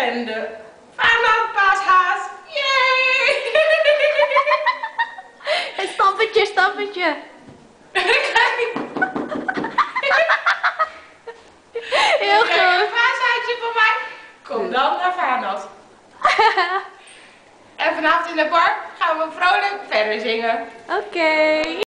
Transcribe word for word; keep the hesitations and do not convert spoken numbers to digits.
bekende Vaderland paashaas. Yay! Een stampetje, stampetje. Heel goed. Een paashaasje voor mij. Kom dan naar Vaderland. En vanavond in het park gaan we vrolijk verder zingen. Oké. Okay.